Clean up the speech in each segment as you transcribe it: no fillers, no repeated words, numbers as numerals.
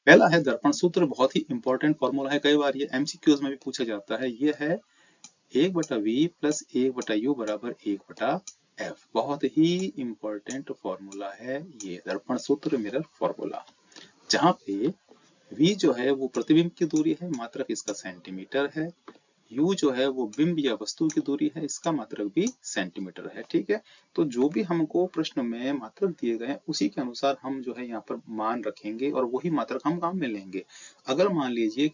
पहला है दर्पण सूत्र, बहुत ही इंपॉर्टेंट फॉर्मूला है, कई बार ये एमसीक्यूज में भी पूछा जाता है। ये है 1/v प्लस 1/u बराबर 1/f। बहुत ही इंपॉर्टेंट फॉर्मूला है ये दर्पण सूत्र, मिरर फॉर्मूला, जहां पे v जो है वो प्रतिबिंब की दूरी है, मात्रक इसका सेंटीमीटर है। u जो है वो बिंब या वस्तु की दूरी है, इसका मात्रक भी सेंटीमीटर है। ठीक है, तो जो भी हमको प्रश्न में मात्रक दिए गए हैं उसी के अनुसार हम जो है यहाँ पर मान रखेंगे और वही मात्रक हम काम में लेंगे। अगर मान लीजिए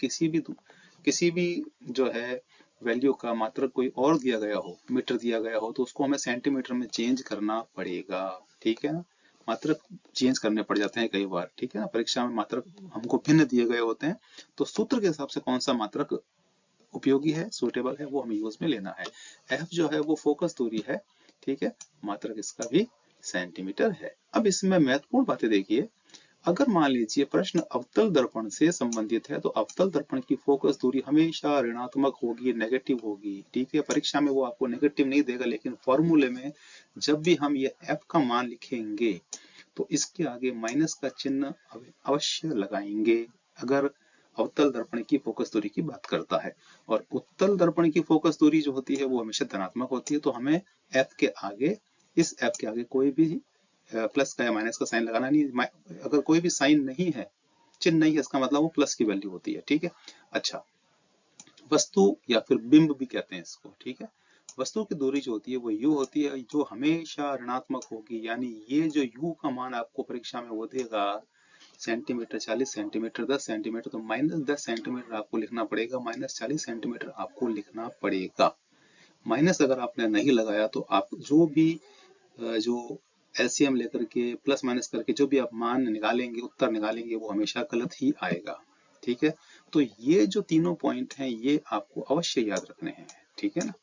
किसी भी जो है वैल्यू का मात्रक कोई और दिया गया हो, मीटर दिया गया हो, तो उसको हमें सेंटीमीटर में चेंज करना पड़ेगा। ठीक है ना, मात्रक चेंज करने पड़ जाते हैं कई बार। ठीक है ना, परीक्षा में मात्रक हमको भिन्न दिए गए होते हैं, तो सूत्र के हिसाब से कौन सा मात्रक उपयोगी है, सुटेबल है, वो हमें यूज में लेना है। एफ जो है वो फोकस दूरी है। ठीक है, मात्रक इसका भी सेंटीमीटर है। अब इसमें महत्वपूर्ण बातें देखिए, अगर मान लीजिए प्रश्न अवतल दर्पण से संबंधित है तो अवतल दर्पण की फोकस दूरी हमेशा ऋणात्मक होगी, नेगेटिव होगी। ठीक है, परीक्षा में वो आपको नेगेटिव नहीं देगा, लेकिन फॉर्मूले में जब भी हम ये एफ का मान लिखेंगे तो इसके आगे माइनस का चिन्ह अवश्य लगाएंगे अगर अवतल दर्पण की फोकस दूरी की बात करता है। और उत्तल दर्पण की फोकस दूरी जो होती है वो हमेशा धनात्मक होती है, तो हमें एफ के आगे, इस एफ के आगे कोई भी प्लस का या माइनस का साइन लगाना नहीं। अगर कोई भी साइन नहीं है, चिन्ह नहीं है, इसका मतलब वो प्लस की वैल्यू होती है। ठीक है, अच्छा, वस्तु या फिर बिंब भी कहते हैं इसको। ठीक है, वस्तु की दूरी जो होती है वो u होती है, जो हमेशा ऋणात्मक होगी। यानी ये जो u का मान आपको परीक्षा में वो देगा सेंटीमीटर, 40 सेंटीमीटर, 10 सेंटीमीटर, तो -10 सेंटीमीटर आपको लिखना पड़ेगा, -40 सेंटीमीटर आपको लिखना पड़ेगा। माइनस अगर आपने नहीं लगाया तो आप जो भी जो एलसीएम लेकर के प्लस माइनस करके जो भी आप मान निकालेंगे, उत्तर निकालेंगे, वो हमेशा गलत ही आएगा। ठीक है, तो ये जो तीनों पॉइंट हैं ये आपको अवश्य याद रखने हैं। ठीक है ना।